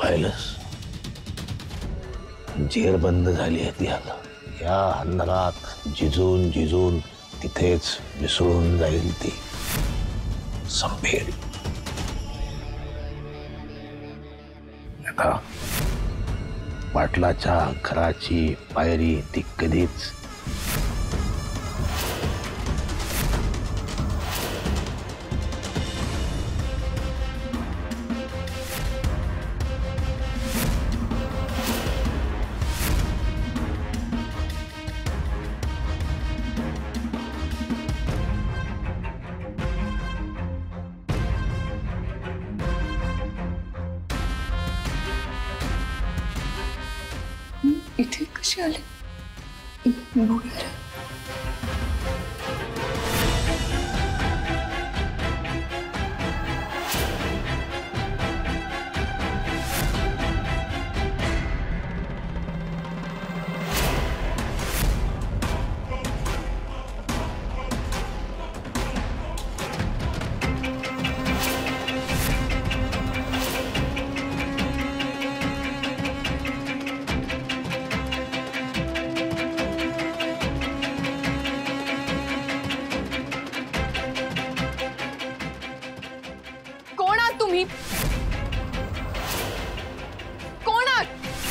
पाहिलंस, जेरबंद झाली आहे ती आता. या अंधारात झिजून झिजून तिथेच मिसळून जाईल ती, संपेल. आता पाटलाच्या घराची पायरी ती कधीच इथे कशी आले? बघूया. तुम्ही कोण आहात?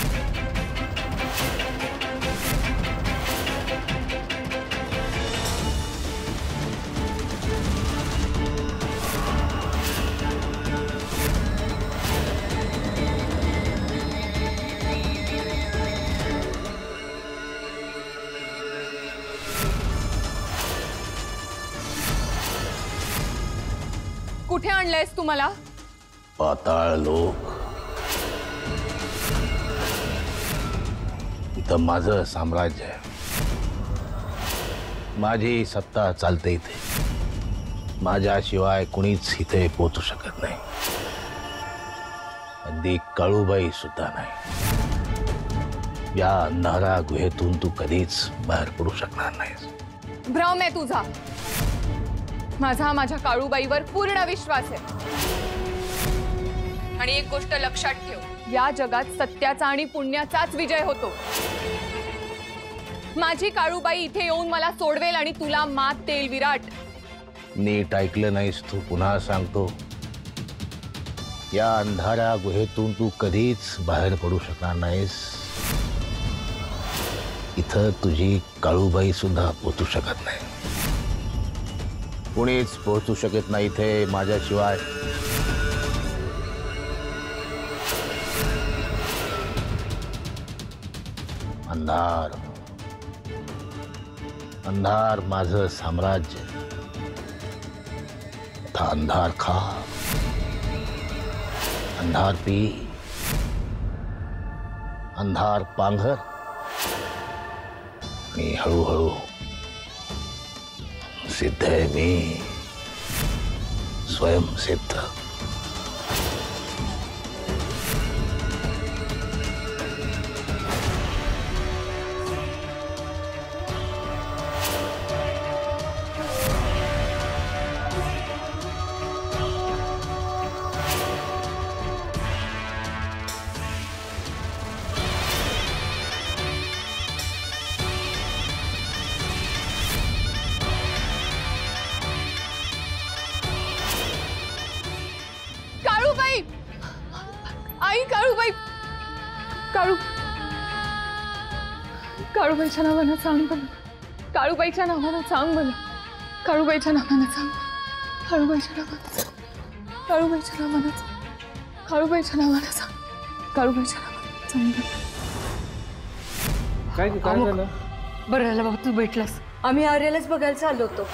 कुठे आणलंयस तू मला? पाताळ लोक. इथं माझं साम्राज्य आहे, माझी सत्ता चालते इथे. माझ्याशिवाय कुणीच इथे पोहोचू शकत नाही, अगदी काळूबाई सुद्धा नाही. या अंधारा गुहेतून तू कधीच बाहेर पडू शकणार नाहीस. भ्रम आहे तुझा. माझ्या काळूबाईवर पूर्ण विश्वास आहे. आणि एक गोष्ट लक्षात ठेव, या जगात सत्याचा आणि पुण्याचाच विजय होतो. माझी काळूबाई इथे येऊन मला सोडवेल आणि तुला मात देईल. विराट, नीट ऐकलं नाहीस तू, पुन्हा सांगतो. या अंधाऱ्या गुहेतून तू कधीच बाहेर पडू शकणार नाहीस. इथं तुझी काळूबाई सुद्धा पोहोचू शकत नाही. कुणीच पोहोचू शकत नाही इथे माझ्याशिवाय. अंधार, अंधार माझं साम्राज्य. आता अंधार खा, अंधार पी, अंधार पांघर आणि हळूहळू सिद्ध आहे मी, स्वयंसिद्ध. आई, काळूबाई, काळूबाईच्या नावानं सांग मला. काळूबाईच्या नावानं सांग मला. काळूबाईच्या नावानं सांग. काळूबाईच्या नावानं सांग. काळूबाईच्या नावानं सांग. काळूबाईच्या नावानं सांग. काळूबाईच्या नावानं सांग. काय झालं? बरं झालं बाबा तू भेटलास. आम्ही आर्यालाच बघायला चाललो होतो.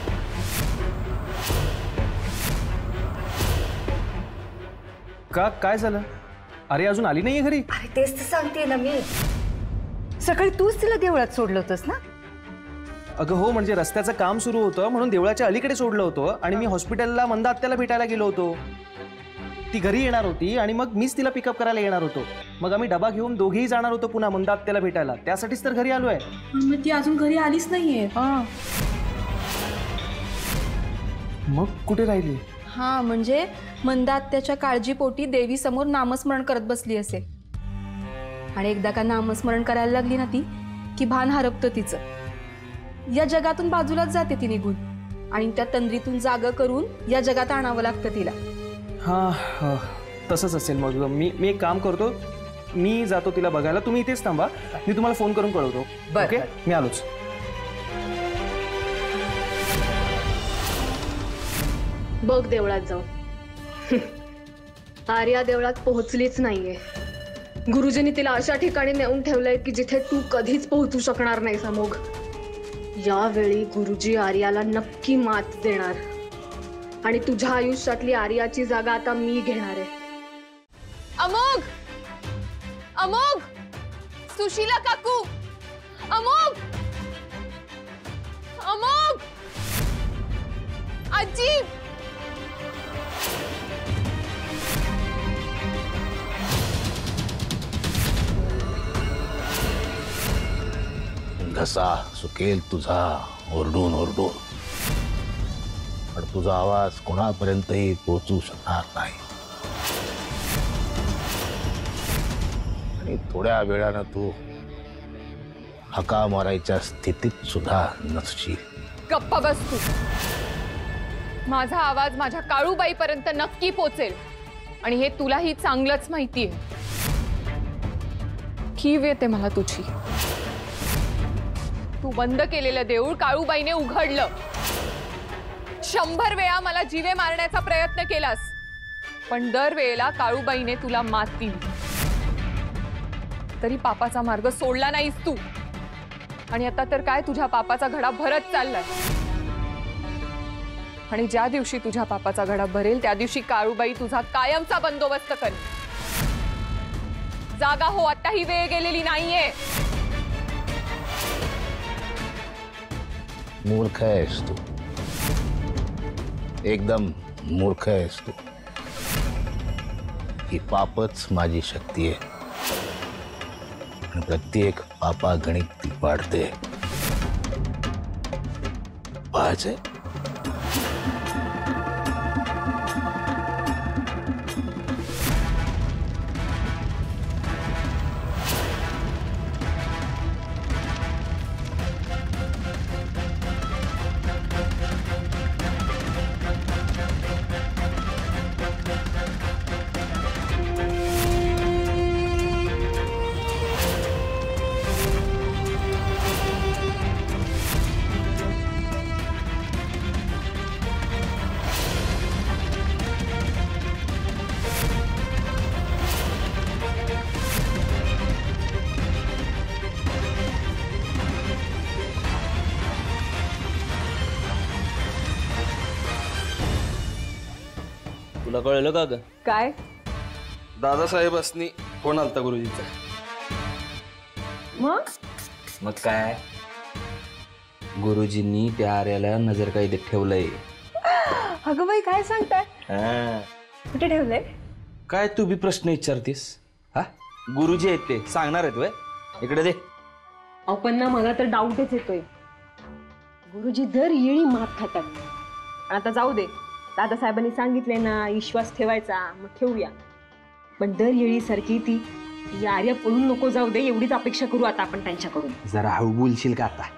का काय झालं? अरे अजून आली नाहीये घरी? अरे तेच तर सांगते ना मी. सकाळी तूच तिला देवळात सोडलं होतंस ना? अगं हो, म्हणजे रस्त्याचं काम सुरू होतं म्हणून देवळाच्या अलीकडे सोडलं होतं आणि मी हॉस्पिटलला मंदा आत्याला भेटायला गेलो होतो. ती घरी येणार होती आणि मग मीच तिला पिकअप करायला येणार होतो. मग आम्ही डबा घेऊन दोघेही जाणार होतो पुन्हा मंदा आत्याला भेटायला. त्यासाठीच तर घरी आलोय. मग ती अजून घरी आलीच नाहीये. मग कुठे राहिली? हां म्हणजे मंदात्याच्या काळजीपोटी देवी समोर नामस्मरण करत बसली असेल आणि एकदा का नामस्मरण करायला लागली ना ती की भान हरपतं तिचं। या जगातून बाजूलाच जाते ती निघून आणि त्या तंद्रीतून जागं करून या जगात आणावं लागतं तिला। हां तसंच असेल। मग मी एक काम करतो, मी जातो तिला बघायला, तुम्ही इथेच थांबा, मी तुम्हाला फोन करून कळवतो। बरं, ओके, मी आलोच। बघ देवळात जाऊन आर्या देवळात पोहोचलीच नाहीये। गुरुजींनी तिला अशा ठिकाणी नेऊन ठेवलंय की जिथे तू कधीच पोहोचू शकणार नाहीस अमोघ। यावेळी गुरुजी आर्याला नक्की मात देणार आणि तुझ्या आयुष्यातली आर्याची जागा आता मी घेणार आहे। अमोघ, अमोघ, सुशीला काकू, अमोघ, अमोघ, आजी। घसा सुकेल तुझा ओरडून ओरडून, पण तुझा आवाज कोणापर्यंतही पोहोचू शकणार नाही आणि थोड्या वेळानं तू हका मारायच्या स्थितीत सुद्धा नसशील। गप्पा बस तू। माझा आवाज माझ्या काळूबाईपर्यंत नक्की पोचेल आणि हे तुलाही चांगलंच माहितीये। कीव येते मला तुझी। तू बंद केलेलं देऊळ काळूबाईने उघडलं। 100 वेळा मला जीवे मारण्याचा प्रयत्न केलास, पण दरवेळेला काळूबाईने तुला मात दिली। तरी पापाचा मार्ग सोडला नाहीस तू आणि आता तर काय तुझ्या पापाचा घडा भरत चाललाय आणि ज्या दिवशी तुझ्या पापाचा घडा भरेल त्या दिवशी काळूबाई तुझा कायमचा बंदोबस्त करेल। जागा हो, आता ही वेळ गेलेली नाहीये। मूर्ख आहेस तू, एकदम मूर्ख आहेस तू। ही पापच माझी शक्ती आहे आणि प्रत्येक पापागणिक ती वाढते। पाहायचंय? तुला कळलं का ग? काय? दादासाहेबांनी फोन आलता गुरुजीचा। मग काय गुरुजींनी त्या आर्याला नजरकैदेत ठेवलंय। अगं बाई काय सांगताय? कुठे ठेवलंय? काय तू बी प्रश्न विचारतीस? हा गुरुजी आहेत ते सांगणार आहेत वय? इकडे दे। पण ना मला तर डाऊटच येतोय। गुरुजी दर येळी मात खातात। आता जाऊ दे, दादासाहेबांनी सांगितले ना विश्वास ठेवायचा, मग ठेवूया। पण दर येळी सारखी ती आर्या पळून नको जाऊ दे एवढीच अपेक्षा करू आता आपण त्यांच्याकडून। जरा हळू बोलशील का आता?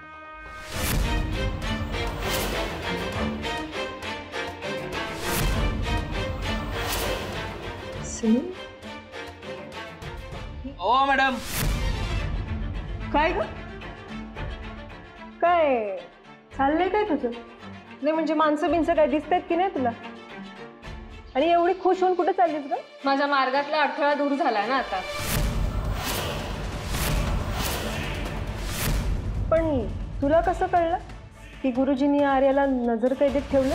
ओ मॅडम, काय ग? काय चाललंय काय तुझं? नाही म्हणजे माणसं बिनसं काय दिसतायत की नाही तुला? आणि एवढी खुश होऊन कुठे चाललीस ग? माझ्या मार्गातला अडथळा दूर झाला ना आता। पण तुला कसं कळलं की गुरुजींनी आर्याला नजरकैदेत ठेवलं?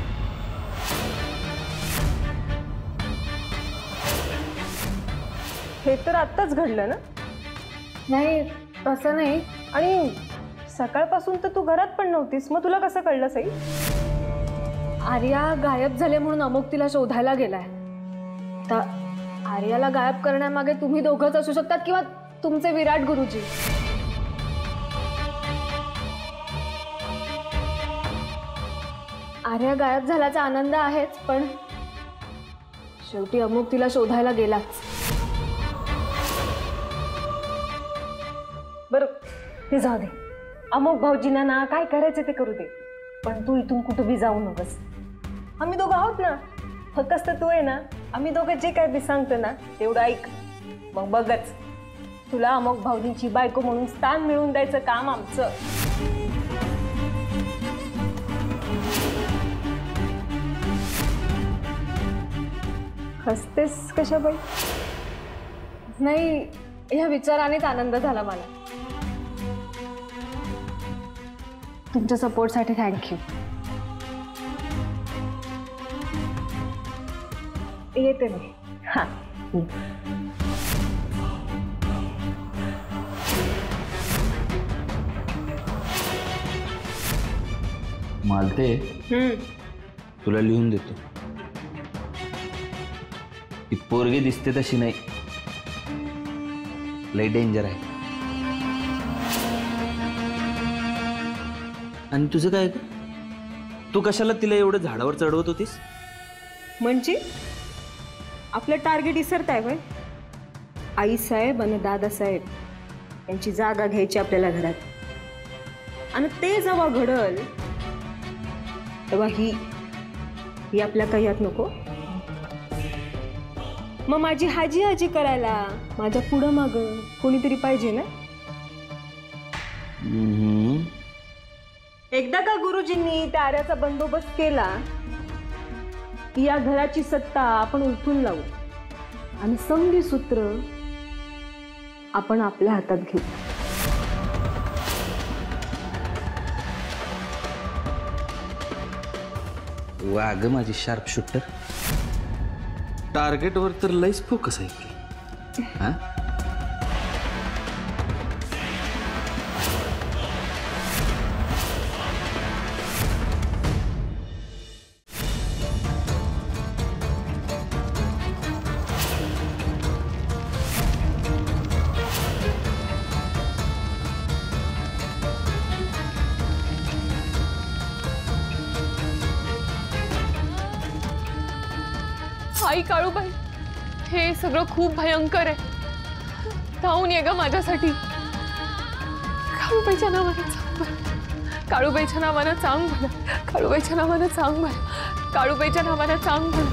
हे तर आत्ताच घडलं ना? नाही तसं नाही। आणि सकाळपासून तर तू घरात पण नव्हतीस, मग तुला कसं कळलं सई? आर्या गायब झाले म्हणून अमोघ तिला शोधायला गेलाय। तर आर्याला गायब करण्यामागे तुम्ही दोघंच असू शकतात किंवा तुमचे विराट गुरुजी। आर्या गायब झाल्याचा आनंद आहेच, पण शेवटी अमुक तिला शोधायला गेलाच. बरं ते जाऊ दे. अमोक भाऊजींना ना काय करायचं ते करू दे, पण तू इथून कुठं बी जाऊ नकोस. आम्ही दोघं आहोत ना. फक्त तू आहे ना, आम्ही दोघं जे काय बी सांगतो ना तेवढं ऐक. मग बघच, तुला अमोक भाऊजींची बायको म्हणून स्थान मिळवून द्यायचं काम आमचं. हसतेस कशा बाई? नाही, ह्या विचारानेच आनंद झाला मला. तुमच्या सपोर्टसाठी थँक्यू. येते मी. हा. मालते, तुला लिहून देतो. ती पोरगी दिसते तशी नाही, लय डेंजर आहे. आणि तुझं काय, तू कशाला तिला एवढं झाडावर चढवत होतीस? म्हणजे आपलं टार्गेट विसरताय वय? आई साहेब आणि दादा साहेब यांची जागा घ्यायची आपल्याला घरात. आणि ते जेव्हा घडल तेव्हा ही आपल्या काही यात नको. मग माझी हाजी हाजी करायला माझ्या पुढं माग कोणीतरी पाहिजे ना. एकदा का गुरुजींनी त्या आर्याचा बंदोबस्त केला की या घराची सत्ता आपण उलटून लावू आणि समधी सूत्र आपण आपल्या हातात घेऊ. वाग माझी शार्प शूटर. टार्गेटवर तर लईच फोकस आहे की. हा, आई काळूबाई, हे सगळं खूप भयंकर आहे. धावून ये ग माझ्यासाठी. काळूबाईच्या नावानं सांग बरं. काळूबाईच्या नावानं सांग बरं. काळूबाईच्या नावानं सांग बरं. काळूबाईच्या नावानं सांग बरं.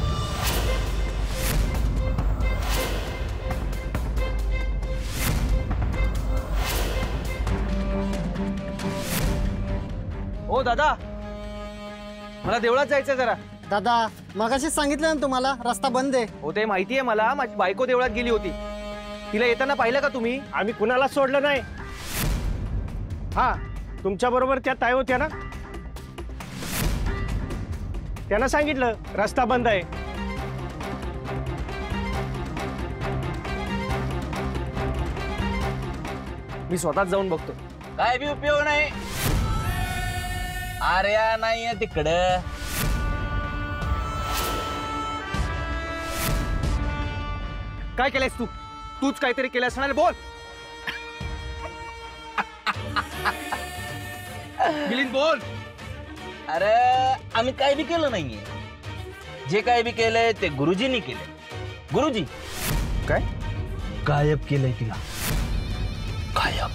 ओ दादा, मला देवळात जायचंय जरा. दादा मगाशीच सांगितलं ना तुम्हाला, रस्ता बंद आहे. हो ते माहिती आहे मला. माझी बायको देवळात गेली होती. तिला येताना पाहिलं का तुम्ही? आम्ही कुणाला सोडलं नाही. हा, तुमच्या बरोबर त्या ताई होत्या ना, त्यांना सांगितलं रस्ता बंद आहे. मी स्वतःच जाऊन बघतो. काय बी उपयोग नाही. आर्या नाहीये तिकडं. काय केलंयस तू? तूच काहीतरी केलं असणार. बोल. मिलिंद बोल. अरे आम्ही काय बी केलं नाहीये. जे काय बी केलंय ते गुरुजींनी केलंय. गुरुजी काय गायब केलंय तिला. गायब.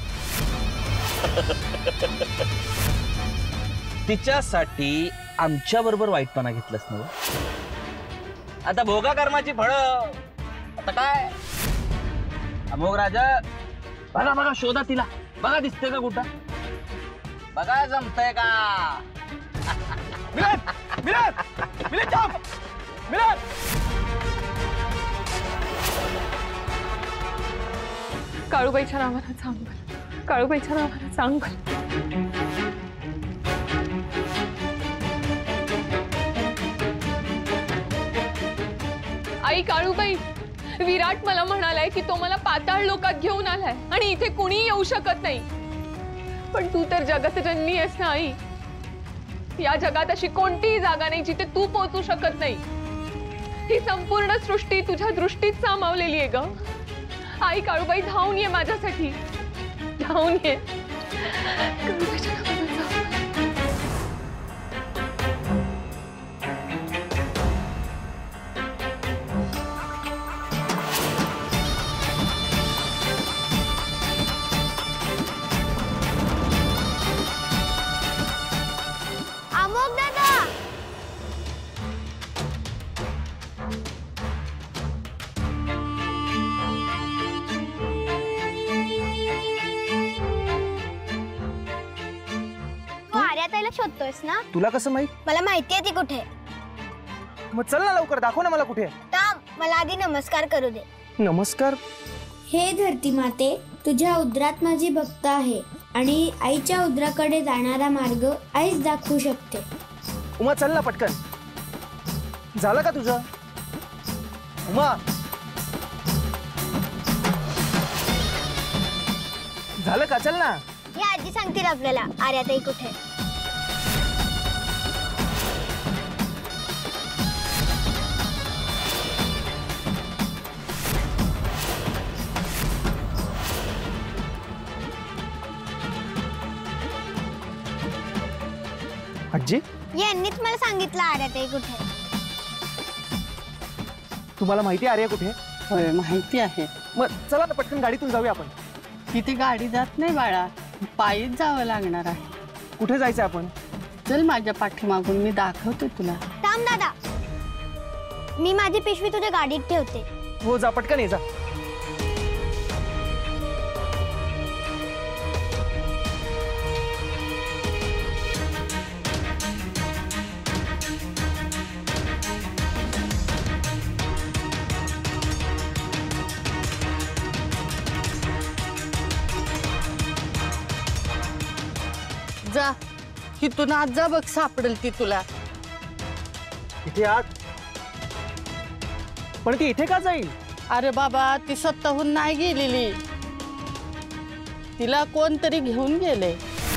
तिच्यासाठी आमच्या बरोबर वाईटपणा घेतलंस ना. आता भोगा कर्माची फळं. आता काय अमोघ राजा, बघा बघा शोधा तिला. बघा दिसते का कुठं? बघा जमतंय का? मिलिंद, मिलिंद, मिलिंद थांब. मिलिंद. काळूबाईच्या नावानं सांग बरं. काळूबाईच्या नावानं सांग बरं. आई काळूबाई, विराट मला म्हणालाय की तो मला पाताळ लोकात घेऊन आलाय आणि इथे कुणी येऊ शकत नाही. पण तू तर जगत जननी आहेस ना आई. या जगात अशी कोणतीही जागा नाही जिथे तू पोहोचू शकत नाही. ही संपूर्ण सृष्टी तुझ्या दृष्टीत सामावलेली आहे ग. आई काळूबाई, धावून ये माझ्यासाठी. धावून ये. शोधतोयस ना? तुला कसं माहित? मला माहिती आहे ती कुठे आहे. मग चल ना लवकर, दाखव ना मला कुठे आहे. थांब, मला आधी नमस्कार करू दे. नमस्कार. हे धरती माते, तुझ्या उदरात माझी भक्त आहे आणि आईच्या उदराकडे जाणारा मार्ग आईच दाखवू शकते. उमा चल ना पटकन. झालं का तुझं? उमा झालं का? चल ना. हे आजी सांगतील आपल्याला आर्याताई कुठे. आजी यांनीच मला सांगितलं आर्याताई कुठे. तुम्हाला माहिती आहे आर्या कुठे? होय माहिती आहे. मग चला ना पटकन गाडीतून जाऊया आपण. तिथे गाडी जात नाही बाळा, पायीच जावं लागणार आहे. कुठे जायचं आपण? चल माझ्या पाठीमागून, मी दाखवते तुला. थांब दादा, मी माझी पिशवी तुझ्या गाडीत ठेवते. हो जा पटकन ये जा. जा इथून आज जा, बघ सापडेल ती तुला. इथे आत? पण ती इथे का जाईल? अरे बाबा, ती स्वतःहून नाही गेलेली, तिला कोणतरी घेऊन गेले.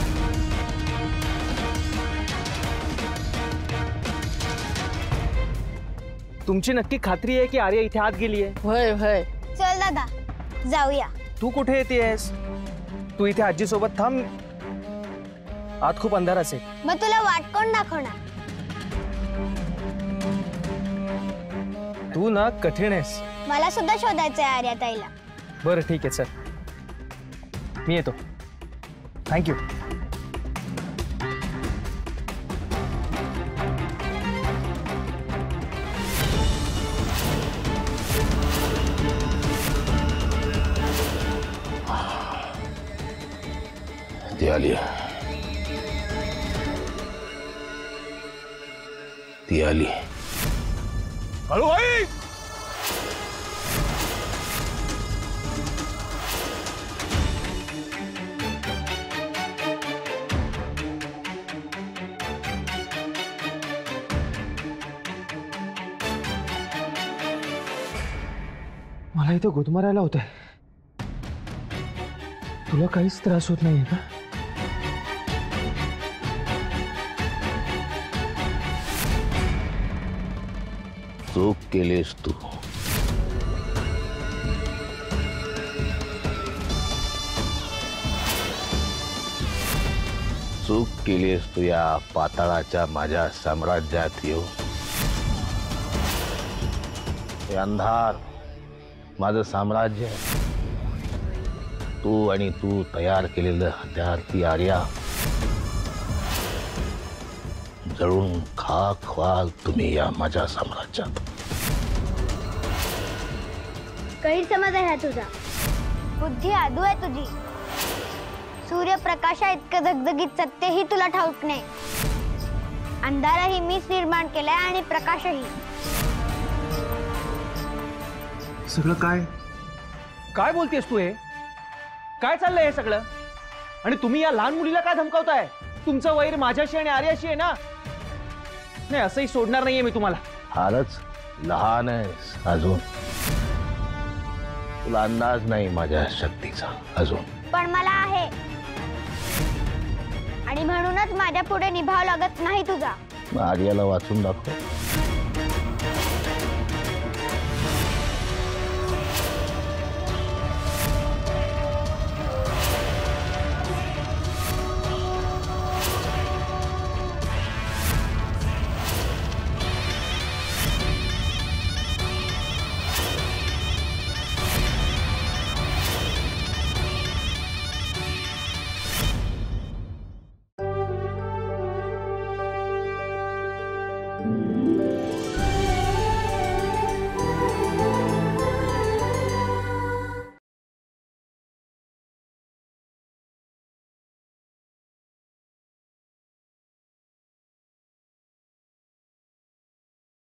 तुमची नक्की खात्री आहे की आर्या इथे आत गेली आहे? होय होय. चल दादा जाऊया. तू कुठे येतेस? तू इथे आजी सोबत थांब, आत खूप अंधार असेल. मग तुला वाट कोण दाखवणार? तू ना कठीण आहेस. मला सुद्धा शोधायचंय आर्याताईला. बरं ठीक आहे, चल मी येतो. थँक्यू. ती आली, ती आली. हळू आई. मला इथे गुदमरायला होत आहे. तुला काहीच त्रास होत नाहीये का? चूक केलीस तू. चूक केलीस तू या पाताळाच्या माझ्या साम्राज्यात येऊ. हे अंधार माझं साम्राज्य आहे. तू आणि तू तयार केलेलं हत्यार ती आर्या. जळून खाक व्हाल तुम्ही या माझ्या साम्राज्यात. गैरसमज आहे हा तुझा. बुद्धी आदू आहे तुझी. सूर्यप्रकाशा इतकं झगझगीत सत्यही तुला ठाऊक नाही. अंधारही मीच निर्माण केलाय आणि प्रकाशही. सगळं काय काय बोलतेस तू? हे काय चाललंय हे सगळं? आणि तुम्ही या लहान मुलीला काय धमकावताय? तुमचं वैर माझ्याशी आणि आर्याशी आहे ना? नाही, असंही सोडणार नाहीये मी तुम्हाला. फारच लहान आहेस अजून. तुला अंदाज नाही माझ्या शक्तीचा अजून. पण मला आहे, आणि म्हणूनच माझ्या पुढे निभाव लागत नाही तुझा. आर्याला वाचून दाखव.